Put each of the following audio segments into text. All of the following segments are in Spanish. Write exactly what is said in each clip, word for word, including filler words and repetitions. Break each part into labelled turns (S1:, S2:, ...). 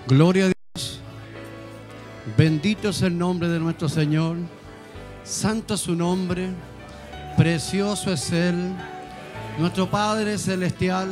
S1: Gloria a Dios. Bendito es el nombre de nuestro Señor. Santo es su nombre. Precioso es Él. Nuestro Padre Celestial.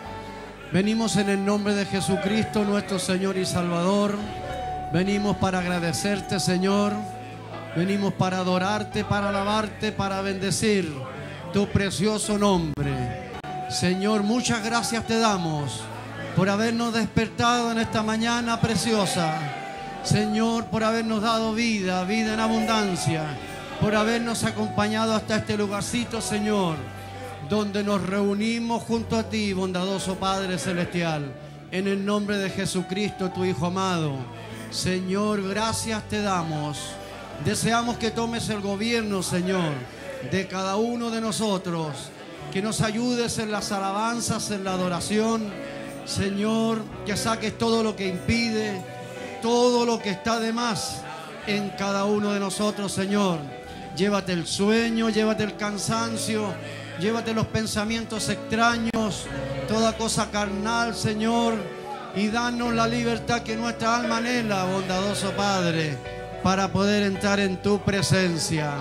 S1: Venimos en el nombre de Jesucristo, nuestro Señor y Salvador. Venimos para agradecerte, Señor. Venimos para adorarte, para alabarte, para bendecir tu precioso nombre. Señor, muchas gracias te damos por habernos despertado en esta mañana preciosa. Señor, por habernos dado vida, vida en abundancia, por habernos acompañado hasta este lugarcito, Señor, donde nos reunimos junto a ti, bondadoso Padre Celestial, en el nombre de Jesucristo, tu Hijo amado. Señor, gracias te damos. Deseamos que tomes el gobierno, Señor, de cada uno de nosotros, que nos ayudes en las alabanzas, en la adoración. Señor, que saques todo lo que impide, todo lo que está de más en cada uno de nosotros, Señor. Llévate el sueño, llévate el cansancio, llévate los pensamientos extraños, toda cosa carnal, Señor, y danos la libertad que nuestra alma anhela, bondadoso Padre, para poder entrar en tu presencia.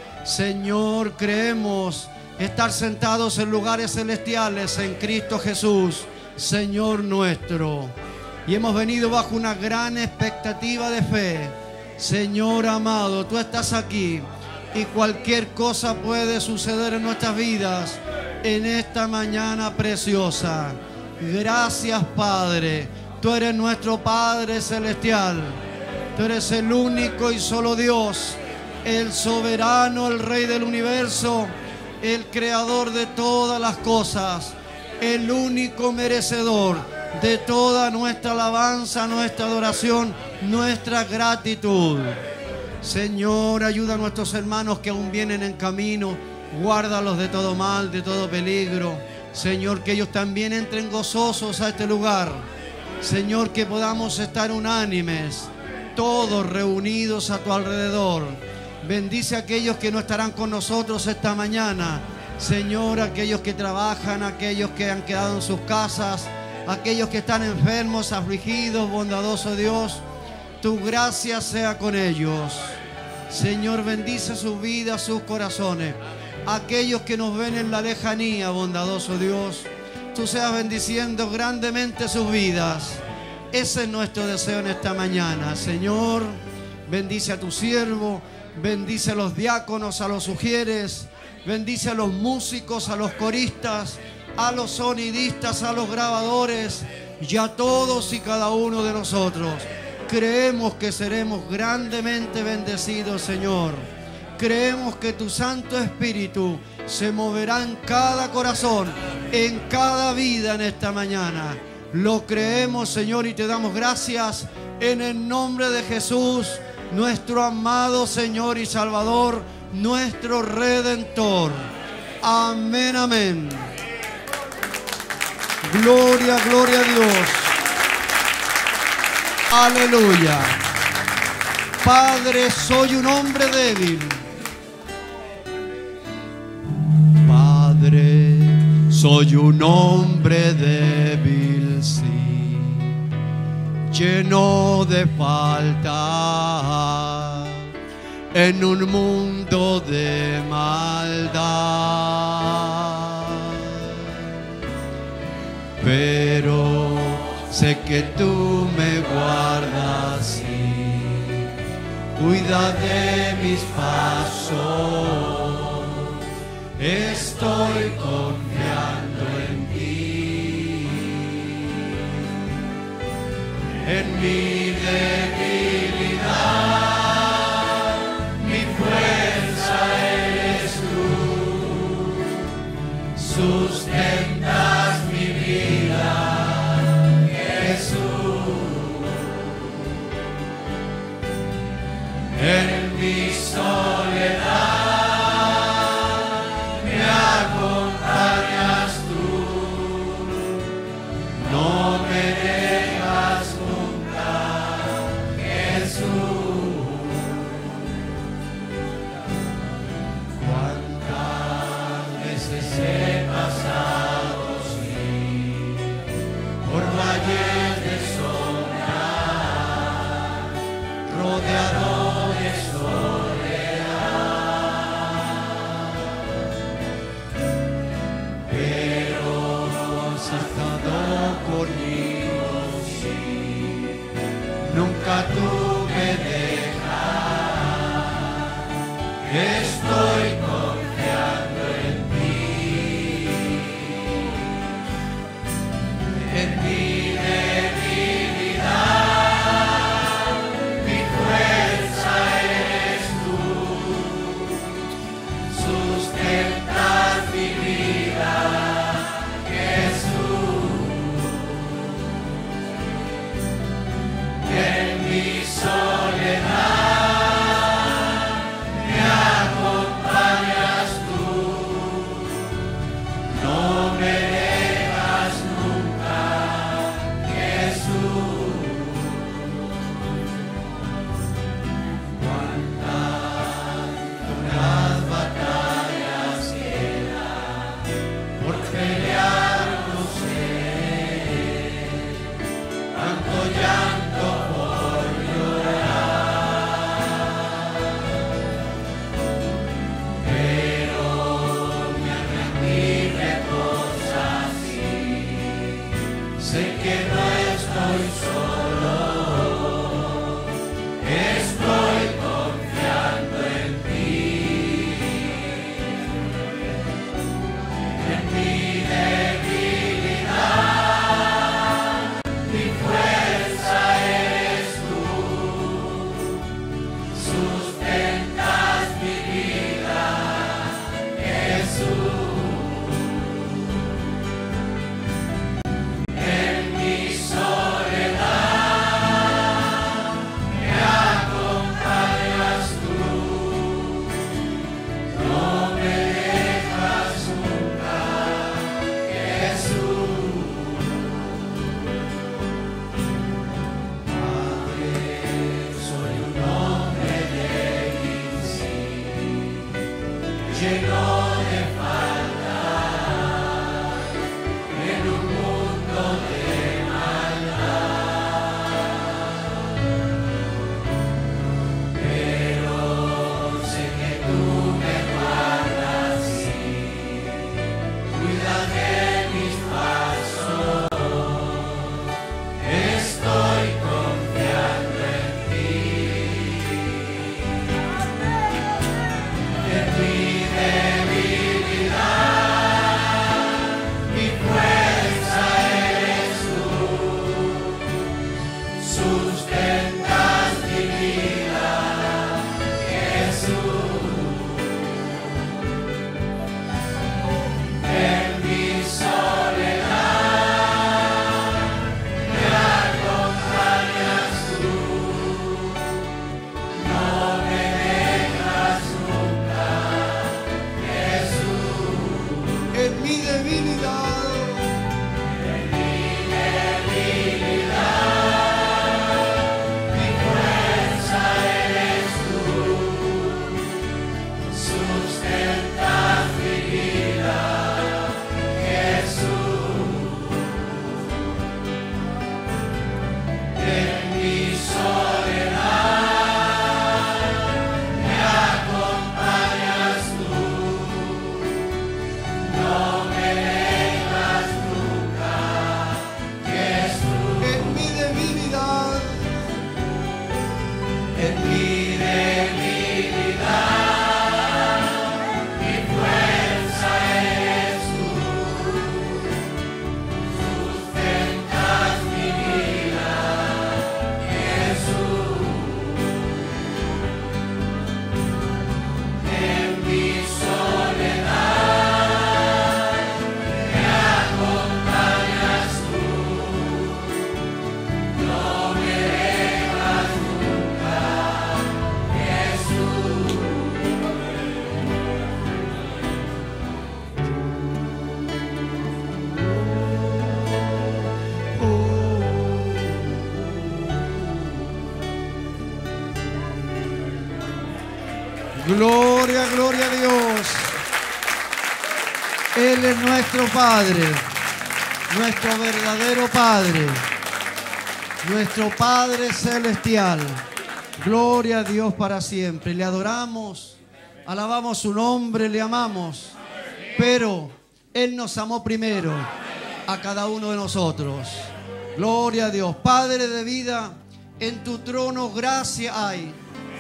S1: Señor, creemos estar sentados en lugares celestiales en Cristo Jesús, Señor nuestro. Y hemos venido bajo una gran expectativa de fe. Señor amado, tú estás aquí y cualquier cosa puede suceder en nuestras vidas en esta mañana preciosa. Gracias, Padre. Tú eres nuestro Padre Celestial. Tú eres el único y solo Dios, el soberano, el Rey del universo, el creador de todas las cosas, el único merecedor de toda nuestra alabanza, nuestra adoración, nuestra gratitud. Señor, ayuda a nuestros hermanos que aún vienen en camino, guárdalos de todo mal, de todo peligro. Señor, que ellos también entren gozosos a este lugar. Señor, que podamos estar unánimes, todos reunidos a tu alrededor. Bendice a aquellos que no estarán con nosotros esta mañana. Señor, aquellos que trabajan, aquellos que han quedado en sus casas, aquellos que están enfermos, afligidos, bondadoso Dios, tu gracia sea con ellos. Señor, bendice sus vidas, sus corazones. Aquellos que nos ven en la lejanía, bondadoso Dios, tú seas bendiciendo grandemente sus vidas. Ese es nuestro deseo en esta mañana. Señor, bendice a tu siervo, bendice a los diáconos, a los sugieres, bendice a los músicos, a los coristas, a los sonidistas, a los grabadores y a todos y cada uno de nosotros. Creemos que seremos grandemente bendecidos, Señor. Creemos que tu Santo Espíritu se moverá en cada corazón, en cada vida en esta mañana. Lo creemos, Señor, y te damos gracias en el nombre de Jesús, nuestro amado Señor y Salvador, nuestro Redentor. Amén, amén. Gloria, gloria a Dios. Aleluya. Padre, soy un hombre débil. Padre, soy un hombre débil, sí, lleno de falta, en un mundo de maldad. Pero sé que tú me guardas y cuida de mis pasos. Estoy confiando en ti. En mi debilidad, mi fuerza eres tú. Sustentas mi vida, Jesús. En mi soledad acompañas tú, no me dejas nunca nunca tú me dejas. Estoy confiando en ti, en mi debilidad, mi fuerza eres tú, sustentas mi vida, Jesús. En mi soledad me acompañas tú, no me dejas nunca, Jesús. Cuántas duras batallas quedan por pelear, no sé, tanto llanto por llorar, pero me arrepentí de cosas así. Sé que no estoy solo, estoy confiando en ti, en mi debilidad, mi fuerza eres tú, sustentas mi vida, Jesús. En mi soledad me acompañas tú, no me dejas nunca, Jesús. Padre, soy un hombre débil, sí, lleno de faltas, en un mundo de maldad, pero sé que tú me guardas, sí, cuidas de mis pasos, estoy confiando en ti, en mi debilidad, mi fuerza eres tú, sustentas mi vida, Jesús. En mi soledad me acompañas tú, no me dejas nunca, Jesús. En mi debilidad, en mi debilidad, mi fuerza eres tú, sustentas mi vida, Jesús. En mi soledad me acompañas tú, no me dejas nunca, Jesús. En mi debilidad, en mi debilidad, mi fuerza eres tú, sustentas mi vida, Jesús. En mi soledad me acompañas tú, no me dejas nunca, Jesús. Gloria, gloria a Dios. Él es nuestro Padre, nuestro verdadero Padre, nuestro Padre celestial. Gloria a Dios para siempre. Le adoramos, alabamos su nombre, le amamos. Pero Él nos amó primero a cada uno de nosotros. Gloria a Dios. Padre de vida, En tu trono gracia hay.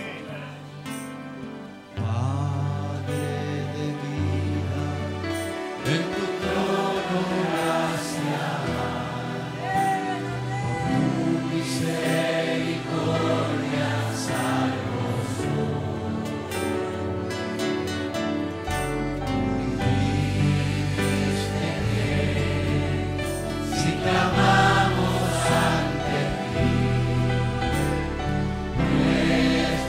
S1: Padre de vida, en tu trono gracia hay. Por tu misericordia salvo soy. Dijiste que si clamamos ante ti, nuestra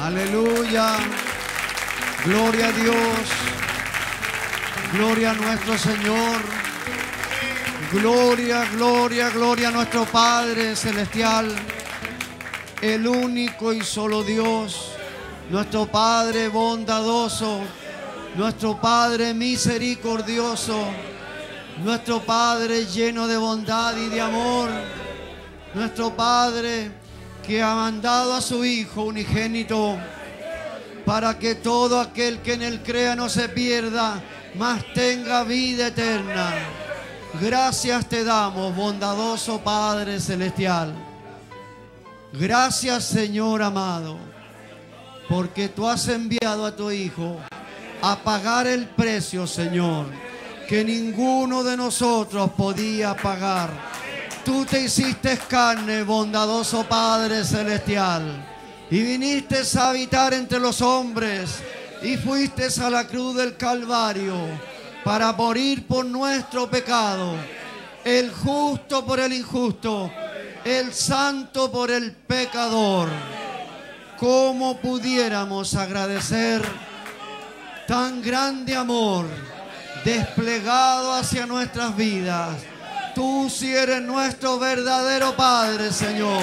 S1: Aleluya. Gloria a Dios. Gloria a nuestro Señor. Gloria, gloria, gloria a nuestro Padre Celestial. El único y solo Dios. Nuestro Padre bondadoso. Nuestro Padre misericordioso. Nuestro Padre lleno de bondad y de amor. Nuestro Padre que ha mandado a su Hijo unigénito para que todo aquel que en Él crea no se pierda, mas tenga vida eterna. Gracias te damos, bondadoso Padre Celestial. Gracias, Señor amado, porque tú has enviado a tu Hijo a pagar el precio, Señor, que ninguno de nosotros podía pagar. Tú te hiciste carne, bondadoso Padre Celestial, y viniste a habitar entre los hombres, y fuiste a la cruz del Calvario para morir por nuestro pecado, el justo por el injusto, el santo por el pecador. ¿Cómo pudiéramos agradecer tan grande amor desplegado hacia nuestras vidas? Tú sí eres nuestro verdadero Padre, Señor.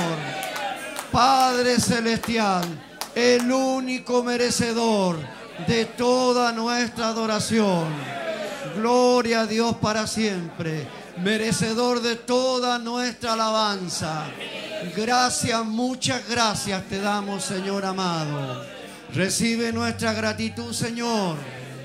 S1: Padre Celestial, el único merecedor de toda nuestra adoración. Gloria a Dios para siempre, merecedor de toda nuestra alabanza. Gracias, muchas gracias te damos, Señor amado. Recibe nuestra gratitud, Señor.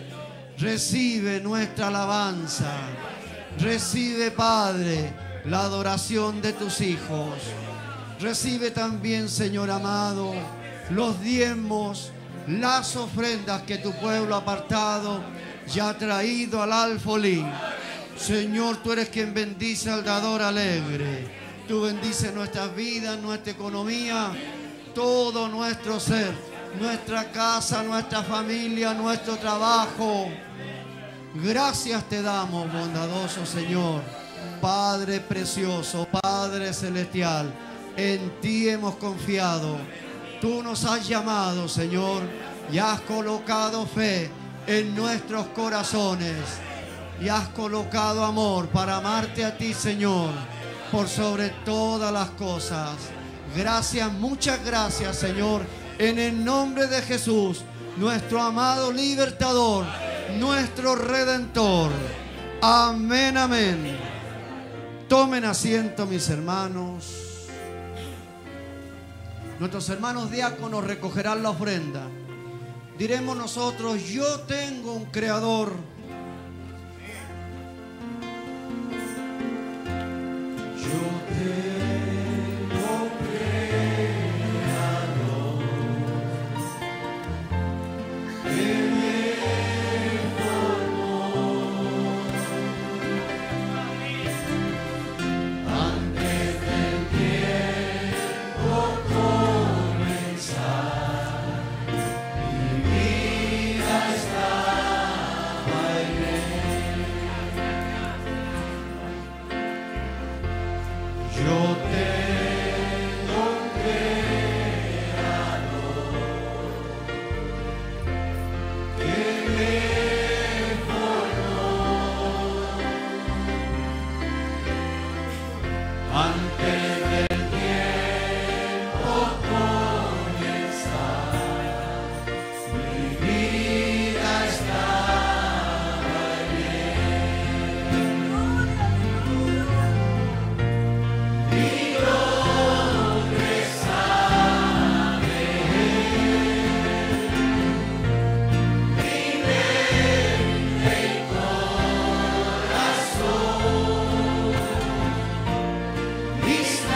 S1: Recibe nuestra alabanza. Recibe, Padre, la adoración de tus hijos. Recibe también, Señor amado, los diezmos, las ofrendas que tu pueblo apartado ya ha traído al alfolí. Señor, tú eres quien bendice al dador alegre. Tú bendices nuestras vidas, nuestra economía, todo nuestro ser, nuestra casa, nuestra familia, nuestro trabajo. Gracias te damos, bondadoso Señor, Padre precioso, Padre celestial. En ti hemos confiado. Tú nos has llamado, Señor, y has colocado fe en nuestros corazones. Y has colocado amor para amarte a ti, Señor, por sobre todas las cosas. Gracias, muchas gracias, Señor, en el nombre de Jesús, nuestro amado libertador, nuestro redentor. Amén, amén. Tomen asiento, mis hermanos. Nuestros hermanos diáconos recogerán la ofrenda. Diremos nosotros: yo tengo un creador. Yo tengo un creador que me formó antes del tiempo comenzar. Mi vida estaba en él. Yo tengo un creador que me formó antes del tiempo comenzar. Mi vida estaba en él. Mi nombre sabe mi mente y corazón. Mis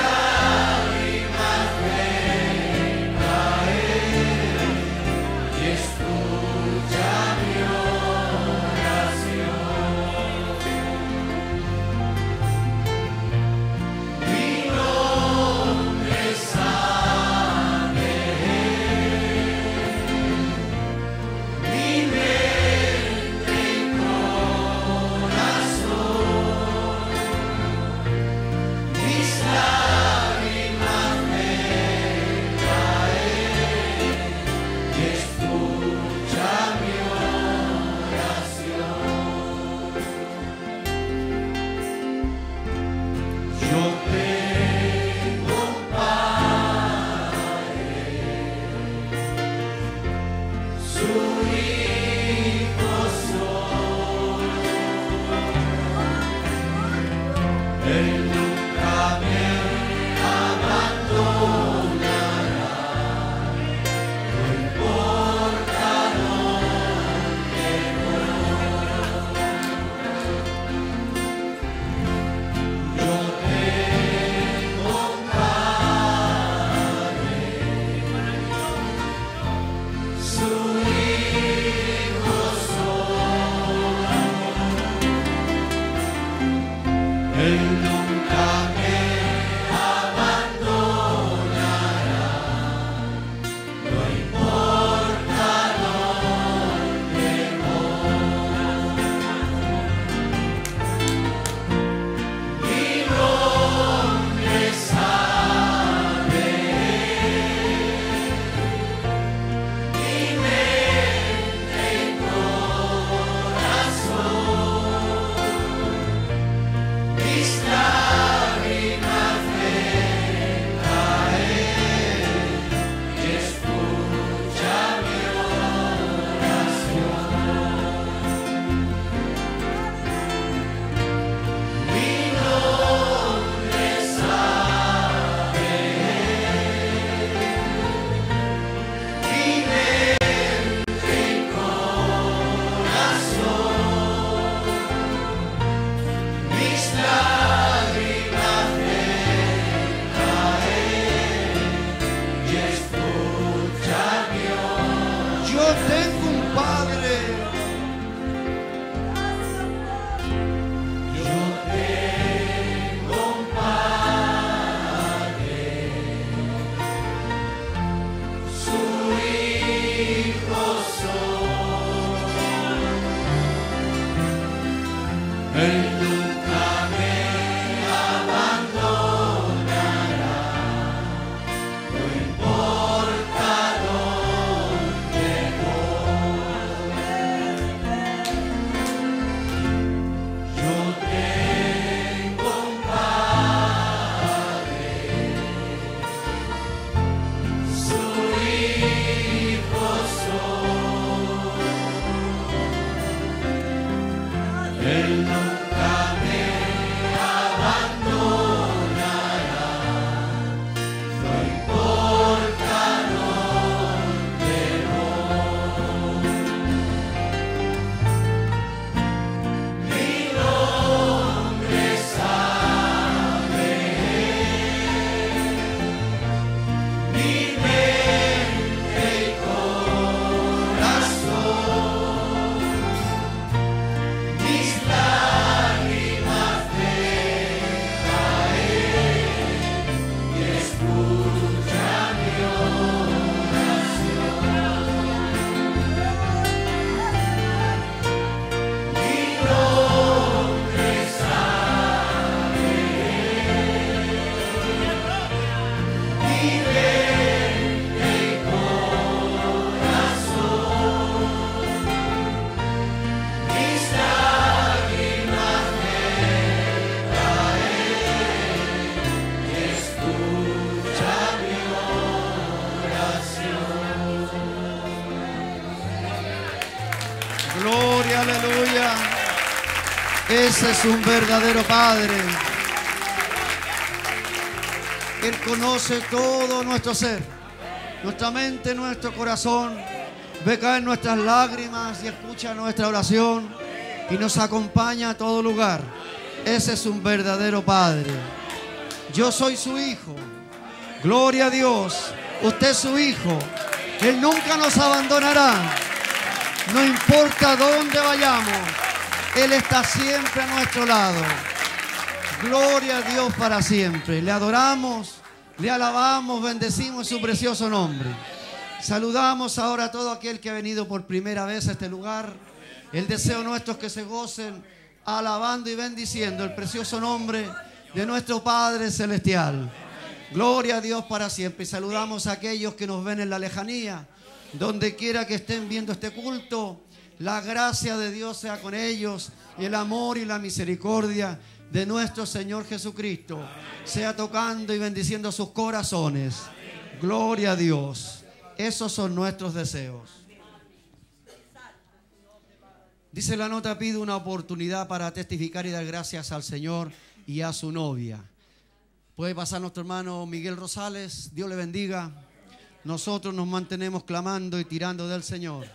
S1: Gloria, aleluya. Ese es un verdadero Padre. Él conoce todo nuestro ser, nuestra mente, nuestro corazón. Ve caer nuestras lágrimas y escucha nuestra oración y nos acompaña a todo lugar. Ese es un verdadero Padre. Yo soy su hijo. Gloria a Dios. Usted es su hijo. Él nunca nos abandonará. No importa dónde vayamos, Él está siempre a nuestro lado. Gloria a Dios para siempre. Le adoramos, le alabamos, bendecimos su precioso nombre. Saludamos ahora a todo aquel que ha venido por primera vez a este lugar. El deseo nuestro es que se gocen alabando y bendiciendo el precioso nombre de nuestro Padre Celestial. Gloria a Dios para siempre. Y saludamos a aquellos que nos ven en la lejanía. Donde quiera que estén viendo este culto, la gracia de Dios sea con ellos y el amor y la misericordia de nuestro Señor Jesucristo sea tocando y bendiciendo sus corazones. Gloria a Dios. Esos son nuestros deseos. Dice la nota: pido una oportunidad para testificar y dar gracias al Señor y a su novia. Puede pasar nuestro hermano Miguel Rosales, Dios le bendiga. Nosotros nos mantenemos clamando y tirando del Señor.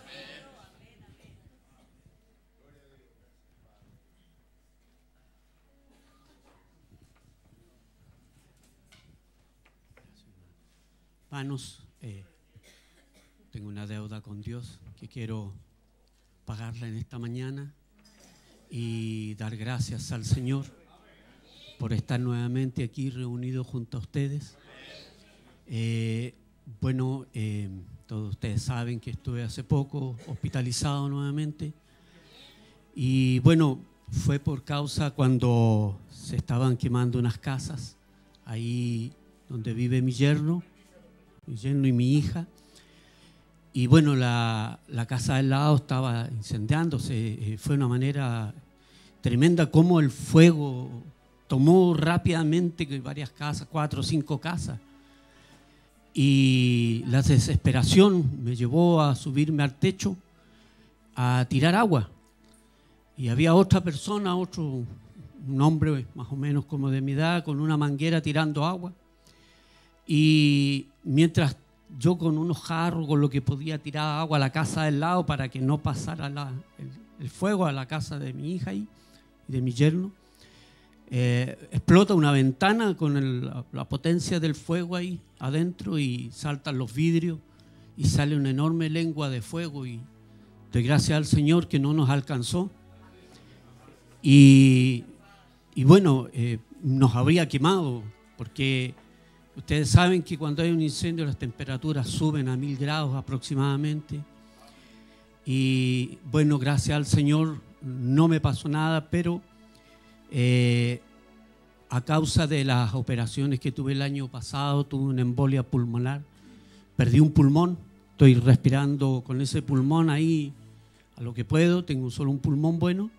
S2: Hermanos, eh, tengo una deuda con Dios que quiero pagarla en esta mañana y dar gracias al Señor por estar nuevamente aquí reunidos junto a ustedes. Eh, bueno, eh, todos ustedes saben que estuve hace poco hospitalizado nuevamente y bueno, fue por causa cuando se estaban quemando unas casas ahí donde vive mi yerno, mi yerno y mi hija. Y bueno, la, la casa del lado estaba incendiándose. Eh, fue una manera tremenda como el fuego tomó rápidamente varias casas, cuatro o cinco casas. Y la desesperación me llevó a subirme al techo a tirar agua. Y había otra persona, otro, un hombre más o menos como de mi edad, con una manguera tirando agua. Y mientras yo con unos jarros, con lo que podía tirar agua a la casa del lado para que no pasara la, el, el fuego a la casa de mi hija y de mi yerno, eh, explota una ventana con el, la, la potencia del fuego ahí adentro y saltan los vidrios y sale una enorme lengua de fuego y doy gracias al Señor que no nos alcanzó. Y, y bueno, eh, nos habría quemado porque ustedes saben que cuando hay un incendio las temperaturas suben a mil grados aproximadamente. Y bueno, gracias al Señor no me pasó nada, pero eh, a causa de las operaciones que tuve el año pasado, tuve una embolia pulmonar, perdí un pulmón, estoy respirando con ese pulmón ahí a lo que puedo, tengo solo un pulmón bueno.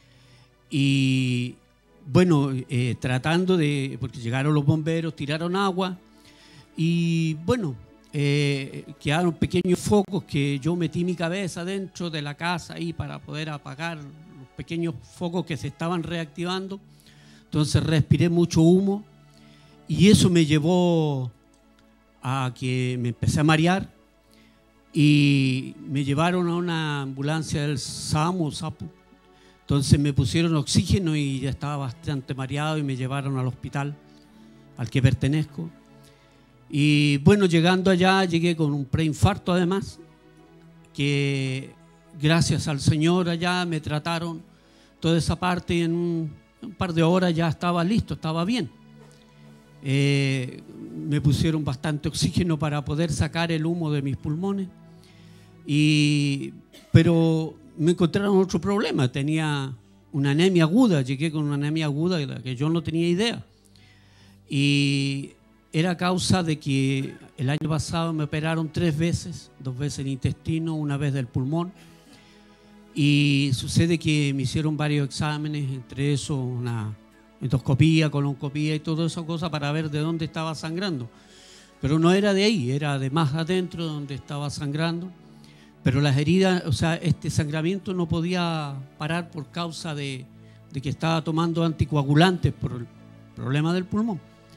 S2: Y bueno, eh, tratando de, porque llegaron los bomberos, tiraron agua y bueno, eh, quedaron pequeños focos que yo metí mi cabeza dentro de la casa ahí para poder apagar los pequeños focos que se estaban reactivando. Entonces respiré mucho humo y eso me llevó a que me empecé a marear y me llevaron a una ambulancia del SAMU, SAPU. Entonces me pusieron oxígeno y ya estaba bastante mareado y me llevaron al hospital al que pertenezco. Y bueno, llegando allá llegué con un preinfarto además, que gracias al Señor allá me trataron toda esa parte y en un, un par de horas ya estaba listo, estaba bien. Eh, me pusieron bastante oxígeno para poder sacar el humo de mis pulmones, y, pero me encontraron otro problema, tenía una anemia aguda, llegué con una anemia aguda de la que yo no tenía idea. Y era causa de que el año pasado me operaron tres veces, dos veces el intestino, una vez del pulmón. Y sucede que me hicieron varios exámenes, entre esos una endoscopía, colonoscopía y todas esas cosas para ver de dónde estaba sangrando. Pero no era de ahí, era de más adentro donde estaba sangrando. Pero las heridas, o sea, este sangramiento no podía parar por causa de, de que estaba tomando anticoagulantes por el problema del pulmón.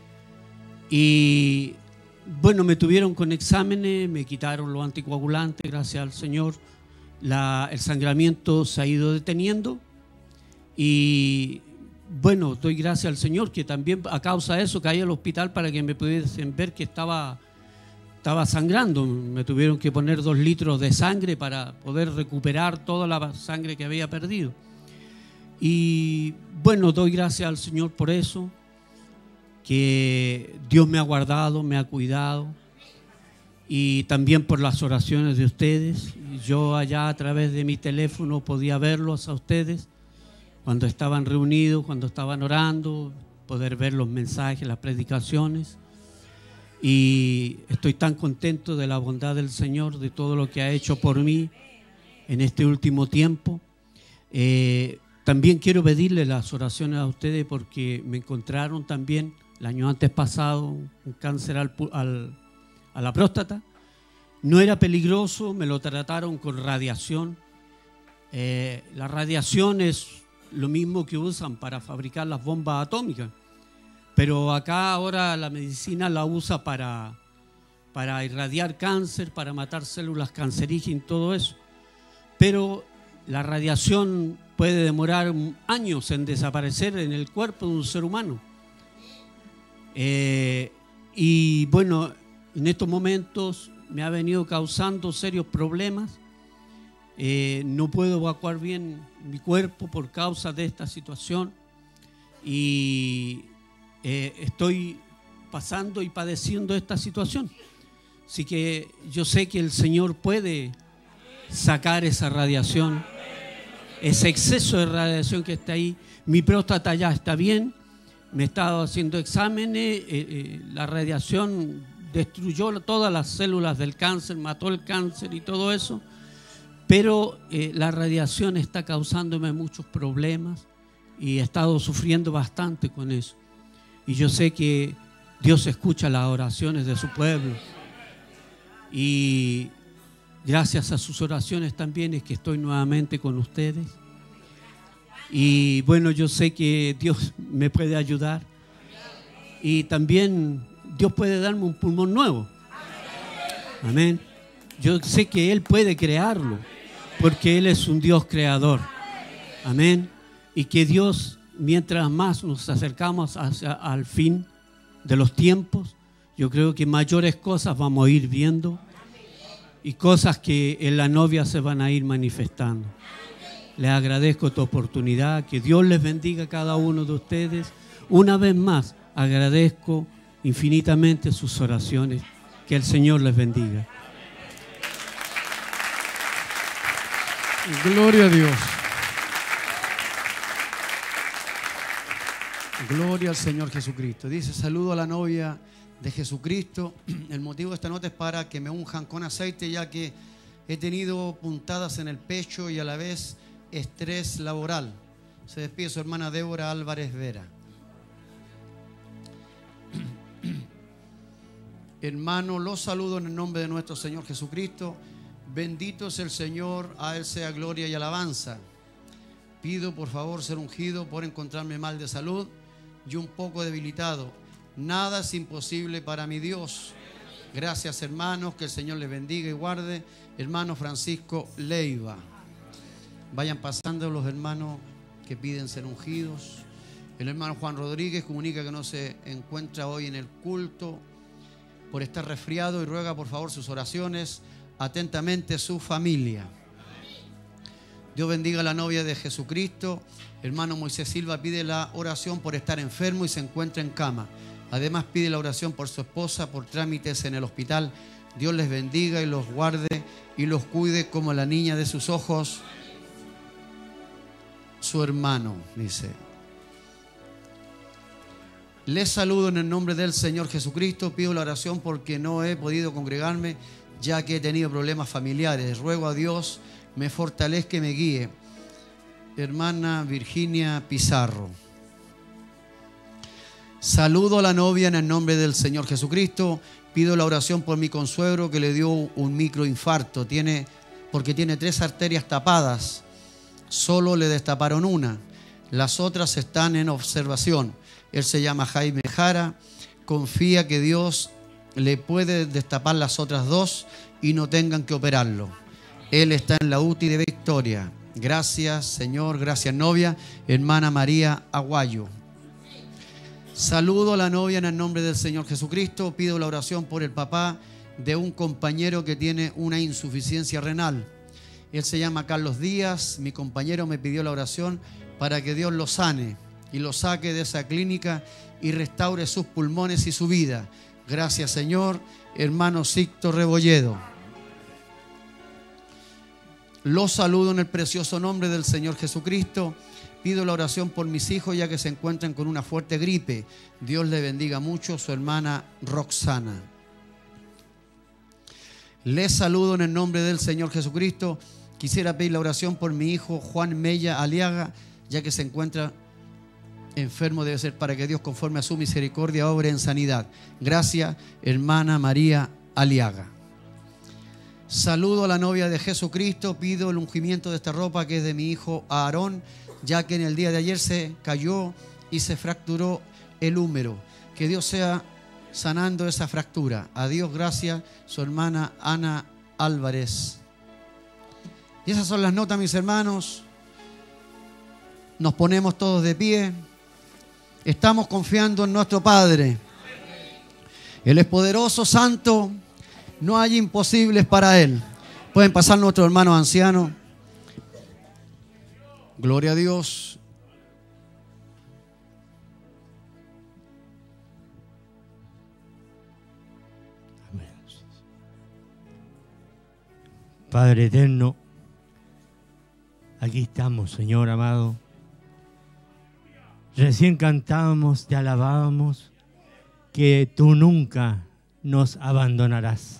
S2: Y bueno, me tuvieron con exámenes, me quitaron los anticoagulantes, gracias al Señor. La, el sangramiento se ha ido deteniendo y bueno, doy gracias al Señor que también a causa de eso caí al hospital para que me pudiesen ver que estaba... Estaba sangrando, me tuvieron que poner dos litros de sangre para poder recuperar toda la sangre que había perdido. Y bueno, doy gracias al Señor por eso, que Dios me ha guardado, me ha cuidado, y también por las oraciones de ustedes. Yo allá a través de mi teléfono podía verlos a ustedes cuando estaban reunidos, cuando estaban orando, poder ver los mensajes, las predicaciones. Y estoy tan contento de la bondad del Señor, de todo lo que ha hecho por mí en este último tiempo. Eh, también quiero pedirle las oraciones a ustedes porque me encontraron también el año antes pasado un cáncer al, al, a la próstata. No era peligroso, me lo trataron con radiación. Eh, la radiación es lo mismo que usan para fabricar las bombas atómicas. Pero acá ahora la medicina la usa para, para irradiar cáncer, para matar células cancerígenas y todo eso. Pero la radiación puede demorar años en desaparecer en el cuerpo de un ser humano. Eh, y bueno, en estos momentos me ha venido causando serios problemas. Eh, no puedo evacuar bien mi cuerpo por causa de esta situación. Y eh, estoy pasando y padeciendo esta situación. Así que yo sé que el Señor puede sacar esa radiación, ese exceso de radiación que está ahí. Mi próstata ya está bien, me he estado haciendo exámenes, eh, eh, la radiación destruyó todas las células del cáncer, mató el cáncer y todo eso, pero eh, la radiación está causándome muchos problemas y he estado sufriendo bastante con eso. Y yo sé que Dios escucha las oraciones de su pueblo y gracias a sus oraciones también es que estoy nuevamente con ustedes. Y bueno, yo sé que Dios me puede ayudar. Y también Dios puede darme un pulmón nuevo. Amén. Yo sé que Él puede crearlo, porque Él es un Dios creador. Amén. Y que Dios, mientras más nos acercamos hacia, al fin de los tiempos, yo creo que mayores cosas vamos a ir viendo. Y cosas que en la novia se van a ir manifestando. Les agradezco esta oportunidad. Que Dios les bendiga a cada uno de ustedes. Una vez más, agradezco infinitamente sus oraciones. Que el Señor les bendiga.
S1: Gloria a Dios. Gloria al Señor Jesucristo. Dice, saludo a la novia de Jesucristo. El motivo de esta nota es para que me unjan con aceite, ya que he tenido puntadas en el pecho y a la vez estrés laboral. Se despide su hermana Débora Álvarez Vera. Hermano, los saludo en el nombre de nuestro Señor Jesucristo. Bendito es el Señor, a Él sea gloria y alabanza. Pido por favor ser ungido por encontrarme mal de salud y un poco debilitado. Nada es imposible para mi Dios. Gracias, hermanos, que el Señor les bendiga y guarde. Hermano Francisco Leiva. Vayan pasando los hermanos que piden ser ungidos. El hermano Juan Rodríguez comunica que no se encuentra hoy en el culto por estar resfriado y ruega por favor sus oraciones. Atentamente su familia. Dios bendiga a la novia de Jesucristo. Hermano Moisés Silva pide la oración por estar enfermo y se encuentra en cama. Además pide la oración por su esposa, por trámites en el hospital. Dios les bendiga y los guarde y los cuide como la niña de sus ojos. Su hermano, dice. Les saludo en el nombre del Señor Jesucristo. Pido la oración porque no he podido congregarme, ya que he tenido problemas familiares. Ruego a Dios me fortalezca y me guíe. Hermana Virginia Pizarro. Saludo a la novia en el nombre del Señor Jesucristo. Pido la oración por mi consuegro que le dio un microinfarto. Tiene, porque tiene tres arterias tapadas. Solo le destaparon una. Las otras están en observación. Él se llama Jaime Jara. Confía que Dios le puede destapar las otras dos y no tengan que operarlo. Él está en la U T I de Victoria. Gracias, Señor. Gracias, novia. Hermana María Aguayo. Saludo a la novia en el nombre del Señor Jesucristo. Pido la oración por el papá de un compañero que tiene una insuficiencia renal. Él se llama Carlos Díaz. Mi compañero me pidió la oración para que Dios lo sane y lo saque de esa clínica y restaure sus pulmones y su vida. Gracias, Señor. Hermano Sicto Rebolledo. Los saludo en el precioso nombre del Señor Jesucristo. Pido la oración por mis hijos ya que se encuentran con una fuerte gripe. Dios le bendiga mucho. Su hermana Roxana. Les saludo en el nombre del Señor Jesucristo. Quisiera pedir la oración por mi hijo Juan Mella Aliaga, ya que se encuentra enfermo, debe ser para que Dios, conforme a su misericordia, obre en sanidad. Gracias, hermana María Aliaga. Saludo a la novia de Jesucristo. Pido el ungimiento de esta ropa que es de mi hijo Aarón, ya que en el día de ayer se cayó y se fracturó el húmero. Que Dios sea sanando esa fractura. A Dios gracias, su hermana Ana Álvarez. Y esas son las notas, mis hermanos. Nos ponemos todos de pie. Estamos confiando en nuestro Padre. Él es poderoso, santo. No hay imposibles para Él. Pueden pasar nuestros hermanos ancianos. Gloria a Dios.
S3: Amén. Padre eterno, aquí estamos, Señor amado. Recién cantábamos, te alabábamos, que tú nunca nos abandonarás.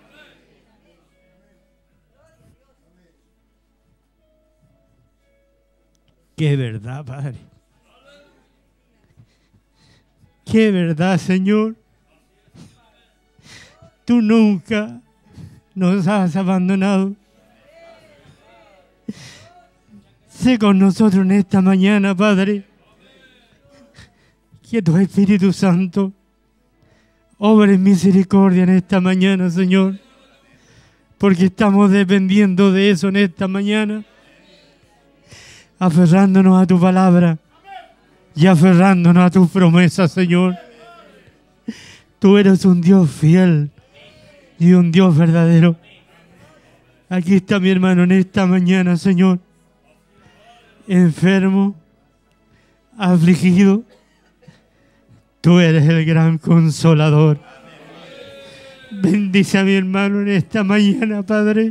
S3: Qué verdad, Padre. Qué verdad, Señor. Tú nunca nos has abandonado. Sé con nosotros en esta mañana, Padre, que tu Espíritu Santo obra en misericordia en esta mañana, Señor, porque estamos dependiendo de eso en esta mañana, aferrándonos a tu palabra y aferrándonos a tus promesas, Señor. Tú eres un Dios fiel y un Dios verdadero. Aquí está mi hermano en esta mañana, Señor, enfermo, afligido. Tú eres el gran consolador. Bendice a mi hermano en esta mañana, Padre.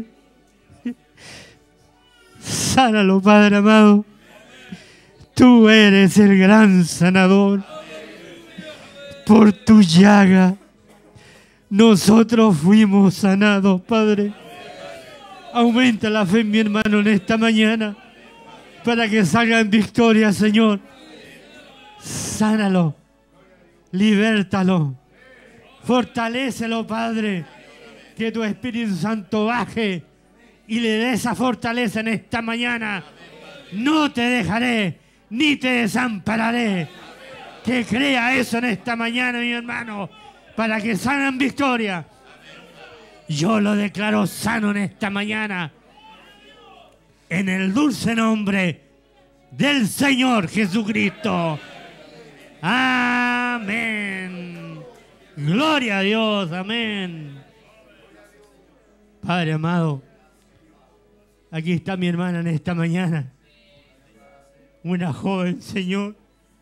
S3: Sánalo, Padre amado. Tú eres el gran sanador. Por tu llaga nosotros fuimos sanados, Padre. Aumenta la fe en mi hermano en esta mañana para que salga en victoria, Señor. Sánalo. Libértalo, fortalécelo, Padre, que tu Espíritu Santo baje y le dé esa fortaleza en esta mañana. No te dejaré, ni te desampararé. Que crea eso en esta mañana, mi hermano, para que salga en victoria. Yo lo declaro sano en esta mañana, en el dulce nombre del Señor Jesucristo. Amén. Gloria a Dios. Amén. Padre amado, aquí está mi hermana en esta mañana. Una joven, Señor,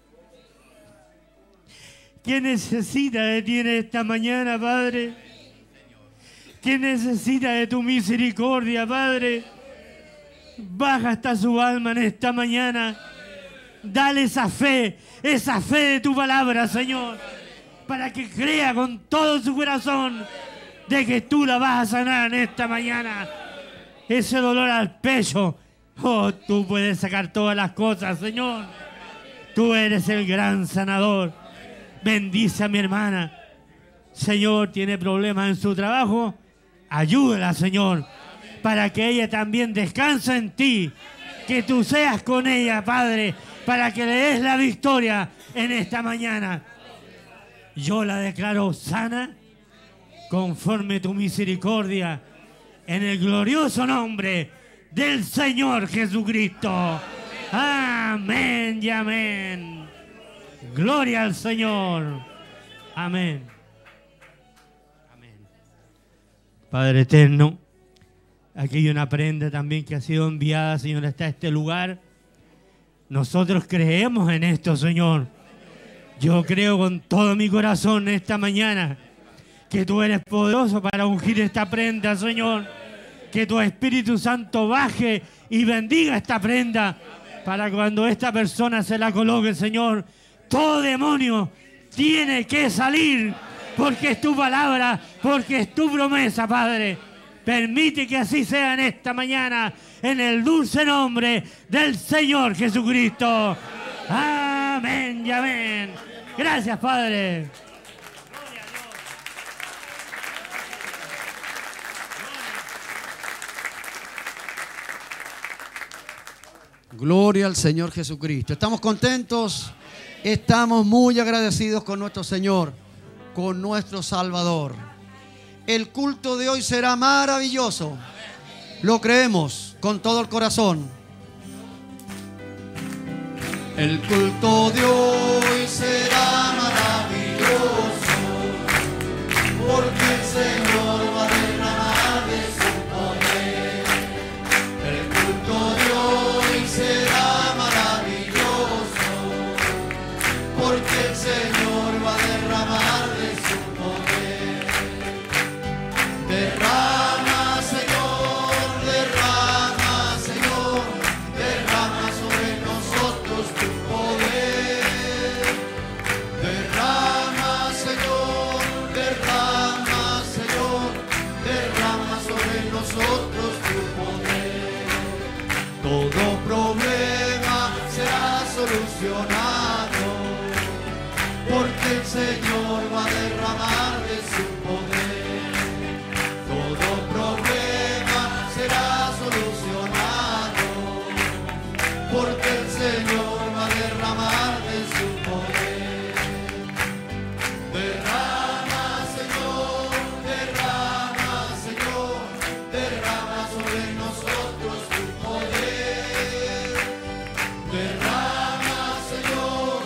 S3: que necesita de ti en esta mañana, Padre. Que necesita de tu misericordia, Padre. Baja hasta su alma en esta mañana. Dale esa fe, esa fe de tu palabra, Señor, para que crea con todo su corazón de que tú la vas a sanar en esta mañana. Ese dolor al pecho, oh, tú puedes sacar todas las cosas, Señor. Tú eres el gran sanador. Bendice a mi hermana. Señor, tiene problemas en su trabajo. Ayúdala, Señor, para que ella también descanse en ti. Que tú seas con ella, Padre, para que le des la victoria en esta mañana. Yo la declaro sana conforme tu misericordia en el glorioso nombre del Señor Jesucristo. Amén y amén. Gloria al Señor. Amén. Amén. Padre eterno, aquí hay una prenda también que ha sido enviada, Señor, hasta este lugar. Nosotros creemos en esto, Señor. Yo creo con todo mi corazón esta mañana que tú eres poderoso para ungir esta prenda, Señor. Que tu Espíritu Santo baje y bendiga esta prenda para cuando esta persona se la coloque, Señor, todo demonio tiene que salir, porque es tu palabra, porque es tu promesa, Padre. Permite que así sea en esta mañana, en el dulce nombre del Señor Jesucristo. Amén y amén. Gracias, Padre.
S1: Gloria al Señor Jesucristo. ¿Estamos contentos? Estamos muy agradecidos con nuestro Señor, con nuestro Salvador. El culto de hoy será maravilloso. Lo creemos con todo el corazón. El culto de hoy será maravilloso, porque el Señor va a derramar de su poder. El culto de hoy será maravilloso, porque el Señor va a derramar de su poder. Derrama, Señor, derrama, Señor, derrama sobre nosotros tu poder. Derrama, Señor, derrama, Señor, derrama sobre nosotros tu poder. Todo problema será solucionado, porque el Señor va a derramar de su poder. Todo problema será solucionado, porque el Señor va a derramar de su poder. Derrama, Señor, derrama, Señor, derrama sobre nosotros tu poder. Derrama, Señor,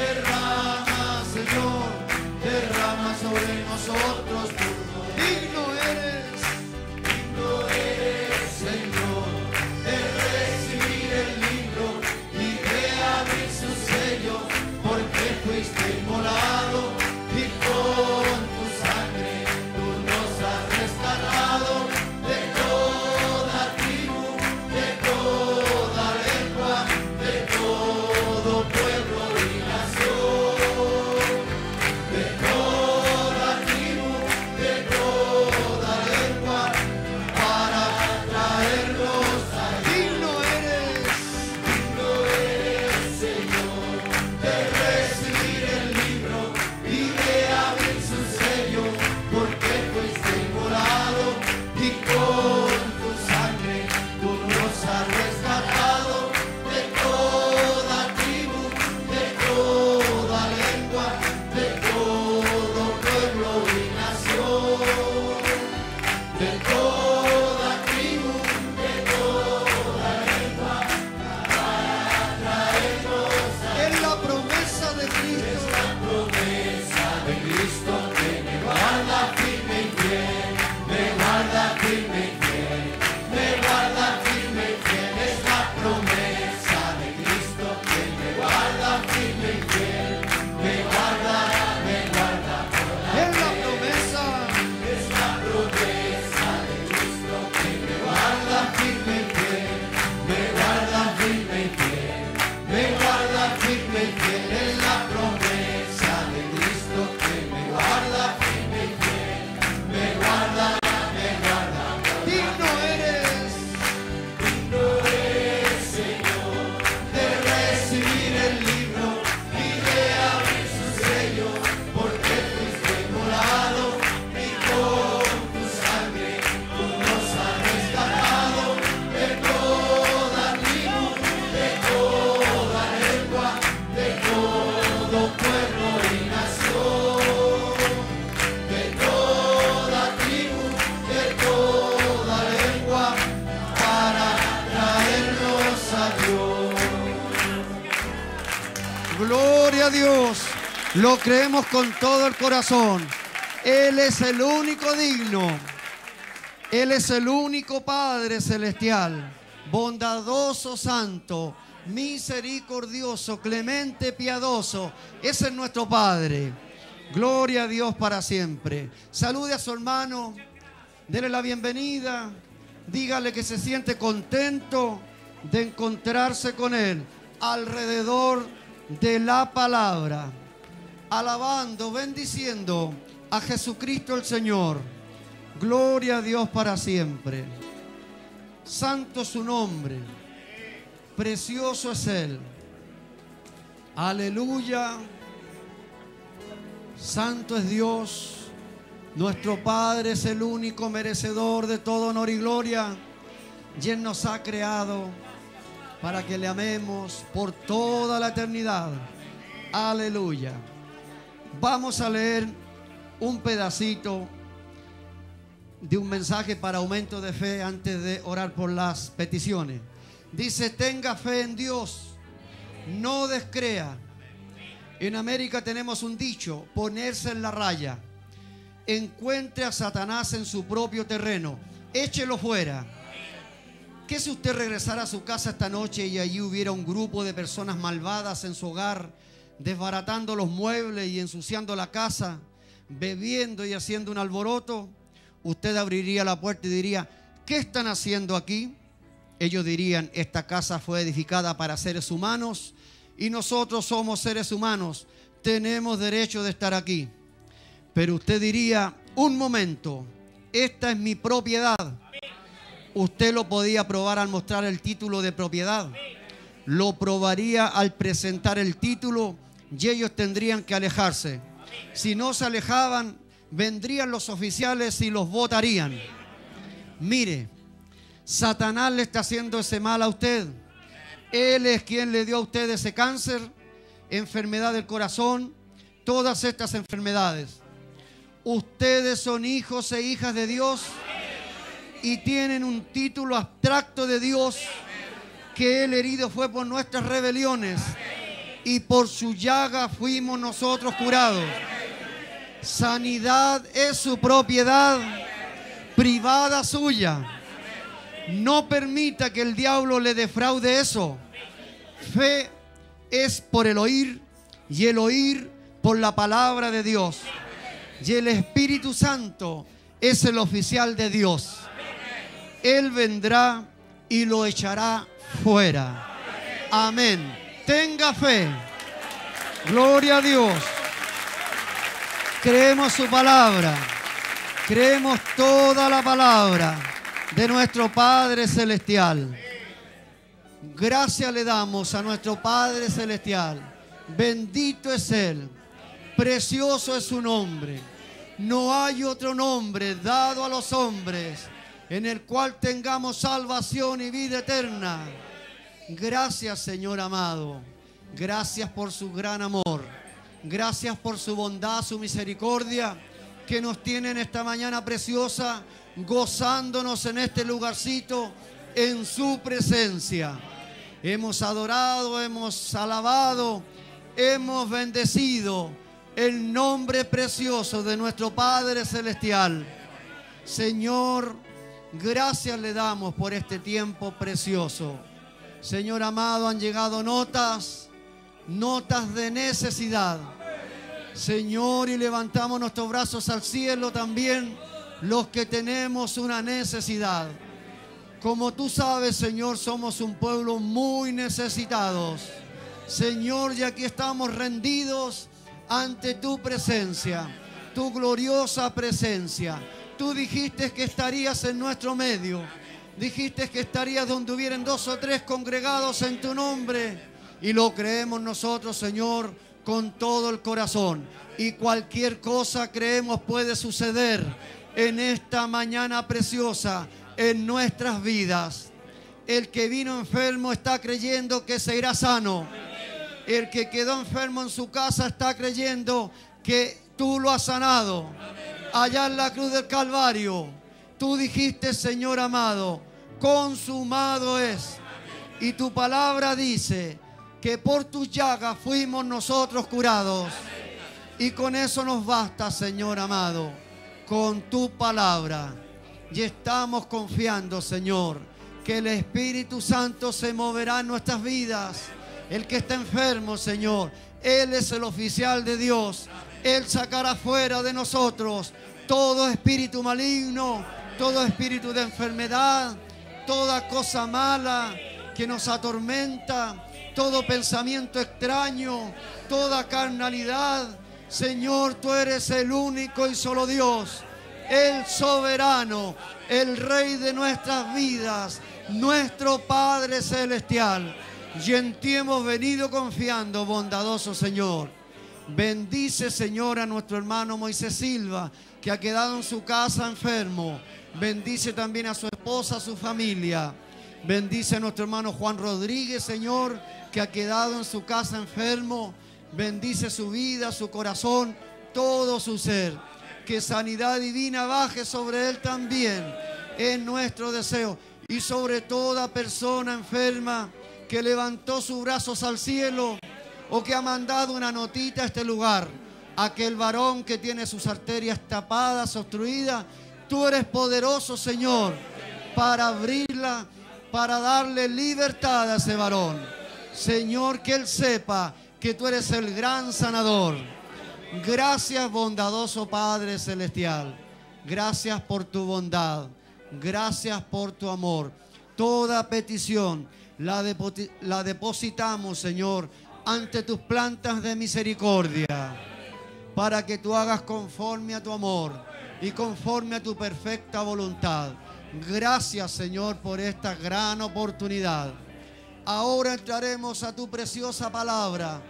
S1: derrama, Señor, derrama sobre nosotros tu poder. Digno eres, digno eres, Señor, de recibir el libro y de abrir su sello, porque fuiste inmolado y con tu sangre tú nos has rescatado de toda tribu, de toda lengua, de todo pueblo y nación, de toda tribu, de toda lengua, para traernos a digno eres, digno eres, Señor, de recibir el libro y de abrir su sello, porque fuiste inmolado y con tu sangre tú nos has rescatado de toda tribu, de toda lengua, de todo pueblo y nación, de toda tribu, de toda lengua, para traernos a es la promesa de Cristo, es la promesa de Cristo que me guarda firme y fiel, me guarda firme y fiel, me guarda firme y fiel, es la promesa de Cristo que me guarda firme y fiel, me guarda, me guarda, es la promesa, es la promesa de Cristo que me guarda firme y fiel, me guarda firme y fiel, me guarda firme y fiel, es la promesa de Cristo que me guarda firme y fiel, me guarda, me guarda. Digno eres, digno eres, Señor, de recibir el libro y de abrir su sello, porque fuiste inmolado y con tu sangre tú nos has rescatado de toda tribu, de toda lengua, de todo pueblo y nación, de toda tribu, de toda lengua, para traernos a Dios. Gloria a Dios. Lo creemos con todo el corazón. Él es el único digno. Él es el único Padre celestial, bondadoso, santo, misericordioso, clemente, piadoso. Ese es nuestro Padre. Gloria a Dios para siempre. Salude a su hermano, dele la bienvenida, dígale que se siente contento de encontrarse con él alrededor de la palabra, alabando, bendiciendo a Jesucristo el Señor. Gloria a Dios para siempre. Santo su nombre, precioso es Él. Aleluya. Santo es Dios. Nuestro Padre es el único merecedor de todo honor y gloria. Y Él nos ha creado para que le amemos por toda la eternidad. Aleluya. Vamos a leer un pedacito de un mensaje para aumento de fe antes de orar por las peticiones. Dice: tenga fe en Dios, no descrea. En América tenemos un dicho: ponerse en la raya. Encuentre a Satanás en su propio terreno, échelo fuera. ¿Qué si usted regresara a su casa esta noche y allí hubiera un grupo de personas malvadas en su hogar, desbaratando los muebles y ensuciando la casa, bebiendo y haciendo un alboroto? Usted abriría la puerta y diría: ¿qué están haciendo aquí? Ellos dirían: esta casa fue edificada para seres humanos y nosotros somos seres humanos, tenemos derecho de estar aquí. Pero usted diría: un momento, esta es mi propiedad. Usted lo podía probar al mostrar el título de propiedad. Lo probaría al presentar el título y ellos tendrían que alejarse. Si no se alejaban, vendrían los oficiales y los botarían. Mire, Satanás le está haciendo ese mal a usted. Él es quien le dio a usted ese cáncer, enfermedad del corazón, todas estas enfermedades. Ustedes son hijos e hijas de Dios y tienen un título abstracto de Dios, que Él herido fue por nuestras rebeliones y por su llaga fuimos nosotros curados. Sanidad es su propiedad privada suya. No permita que el diablo le defraude eso. Fe es por el oír y el oír por la palabra de Dios. Y el Espíritu Santo es el oficial de Dios. Él vendrá y lo echará fuera. Amén. Tenga fe. Gloria a Dios. Creemos su palabra. Creemos toda la palabra de nuestro Padre Celestial. Gracias le damos a nuestro Padre Celestial. Bendito es Él. Precioso es su nombre. No hay otro nombre dado a los hombres en el cual tengamos salvación y vida eterna. Gracias, Señor amado. Gracias por su gran amor. Gracias por su bondad, su misericordia, que nos tiene en esta mañana preciosa, gozándonos en este lugarcito, en su presencia. Hemos adorado, hemos alabado, hemos bendecido el nombre precioso de nuestro Padre Celestial. Señor, gracias le damos por este tiempo precioso. Señor amado, han llegado notas, notas de necesidad. Señor, y levantamos nuestros brazos al cielo también, los que tenemos una necesidad. Como tú sabes, Señor, somos un pueblo muy necesitados. Señor, y aquí estamos rendidos ante tu presencia, tu gloriosa presencia. Tú dijiste que estarías en nuestro medio. Dijiste que estarías donde hubieran dos o tres congregados en tu nombre. Y lo creemos nosotros, Señor, con todo el corazón. Y cualquier cosa creemos puede suceder en esta mañana preciosa en nuestras vidas. El que vino enfermo está creyendo que se irá sano. El que quedó enfermo en su casa está creyendo que tú lo has sanado. Allá en la cruz del Calvario, tú dijiste, Señor amado, consumado es. Y tu palabra dice que por tus llagas fuimos nosotros curados. Y con eso nos basta, Señor amado, con tu palabra. Y estamos confiando, Señor, que el Espíritu Santo se moverá en nuestras vidas. El que está enfermo, Señor, Él es el oficial de Dios. Él sacará fuera de nosotros todo espíritu maligno, todo espíritu de enfermedad, toda cosa mala que nos atormenta, todo pensamiento extraño, toda carnalidad. Señor, tú eres el único y solo Dios, el soberano, el Rey de nuestras vidas, nuestro Padre Celestial. Y en ti hemos venido confiando, bondadoso Señor. Bendice, Señor, a nuestro hermano Moisés Silva, que ha quedado en su casa enfermo. Bendice también a su esposa, a su familia. Bendice a nuestro hermano Juan Rodríguez, Señor, que ha quedado en su casa enfermo. Bendice su vida, su corazón, todo su ser. Que sanidad divina baje sobre él también. Es nuestro deseo. Y sobre toda persona enferma que levantó sus brazos al cielo o que ha mandado una notita a este lugar. Aquel varón que tiene sus arterias tapadas, obstruidas. Tú eres poderoso, Señor, para abrirla, para darle libertad a ese varón. Señor, que él sepa que tú eres el gran sanador. Gracias, bondadoso Padre Celestial. Gracias por tu bondad. Gracias por tu amor. Toda petición la, depo la depositamos, Señor, ante tus plantas de misericordia, para que tú hagas conforme a tu amor y conforme a tu perfecta voluntad. Gracias, Señor, por esta gran oportunidad. Ahora entraremos a tu preciosa palabra,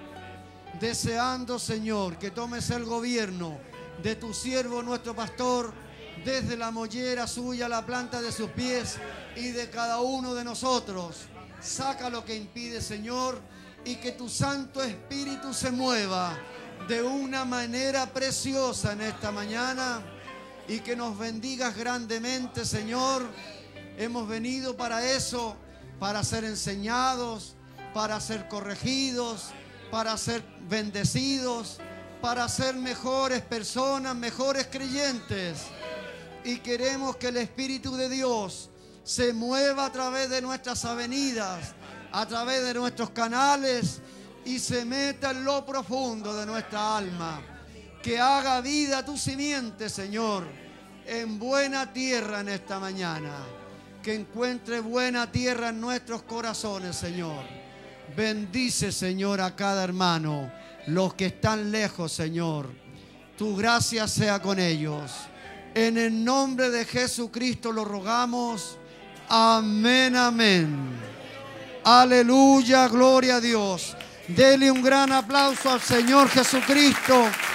S1: deseando, Señor, que tomes el gobierno de tu siervo, nuestro pastor, desde la mollera suya a la planta de sus pies y de cada uno de nosotros. Saca lo que impide, Señor, y que tu Santo Espíritu se mueva de una manera preciosa en esta mañana y que nos bendigas grandemente, Señor. Hemos venido para eso, para ser enseñados, para ser corregidos, para ser bendecidos, para ser mejores personas, mejores creyentes. Y queremos que el Espíritu de Dios se mueva a través de nuestras avenidas, a través de nuestros canales y se meta en lo profundo de nuestra alma. Que haga vida tu simiente, Señor, en buena tierra en esta mañana. Que encuentre buena tierra en nuestros corazones, Señor. Bendice, Señor, a cada hermano, los que están lejos, Señor. Tu gracia sea con ellos. En el nombre de Jesucristo lo rogamos. Amén, amén. Aleluya, gloria a Dios. Dele un gran aplauso al Señor Jesucristo.